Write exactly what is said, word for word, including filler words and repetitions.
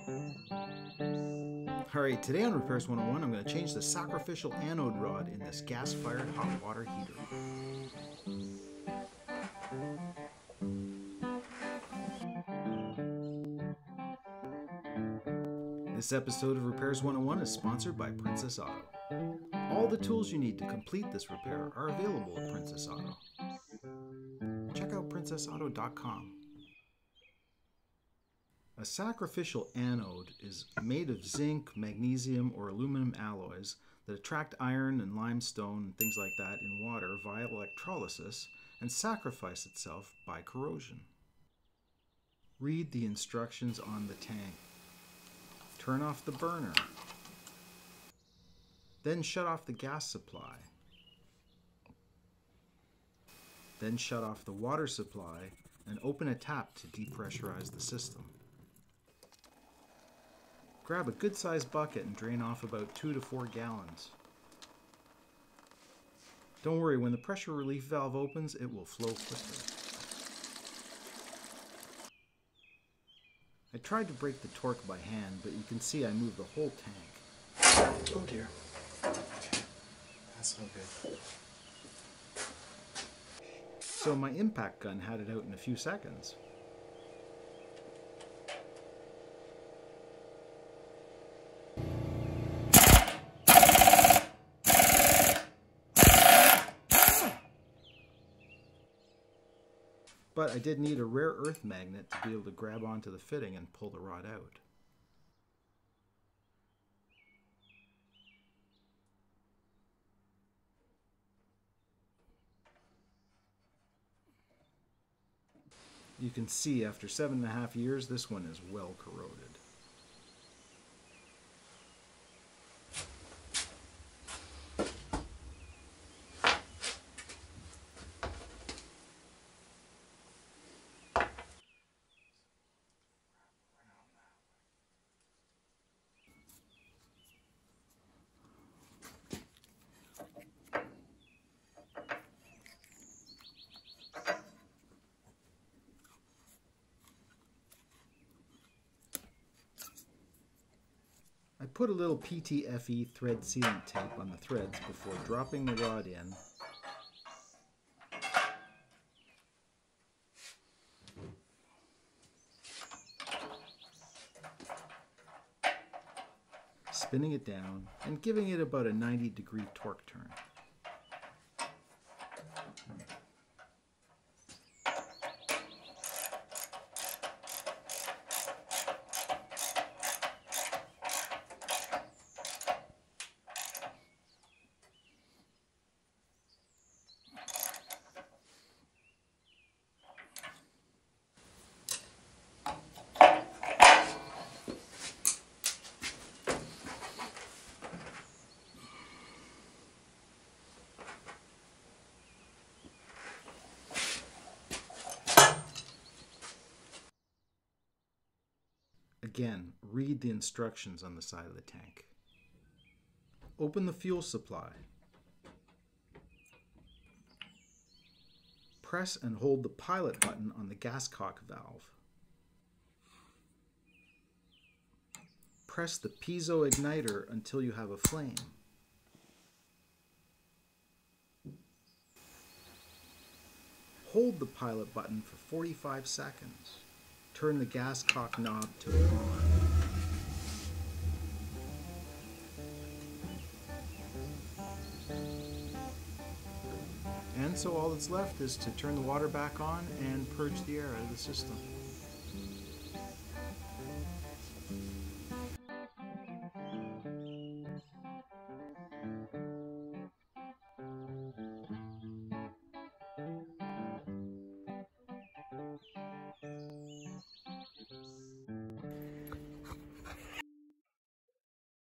Alright, today on Repairs one oh one I'm going to change the sacrificial anode rod in this gas-fired hot water heater. This episode of Repairs one oh one is sponsored by Princess Auto. All the tools you need to complete this repair are available at Princess Auto. Check out princess auto dot com. A sacrificial anode is made of zinc, magnesium, or aluminum alloys that attract iron and limestone and things like that in water via electrolysis and sacrifice itself by corrosion. Read the instructions on the tank. Turn off the burner. Then shut off the gas supply. Then shut off the water supply and open a tap to depressurize the system. Grab a good-sized bucket and drain off about two to four gallons. Don't worry, when the pressure relief valve opens, it will flow quickly. I tried to break the torque by hand, but you can see I moved the whole tank. Oh dear. Okay, that's no good. So my impact gun had it out in a few seconds. But I did need a rare earth magnet to be able to grab onto the fitting and pull the rod out. You can see after seven and a half years, this one is well corroded. I put a little P T F E thread sealant tape on the threads before dropping the rod in. Spinning it down and giving it about a ninety degree torque turn. Again, read the instructions on the side of the tank. Open the fuel supply. Press and hold the pilot button on the gas cock valve. Press the piezo igniter until you have a flame. Hold the pilot button for forty-five seconds. Turn the gas cock knob to on. And so all that's left is to turn the water back on and purge the air out of the system.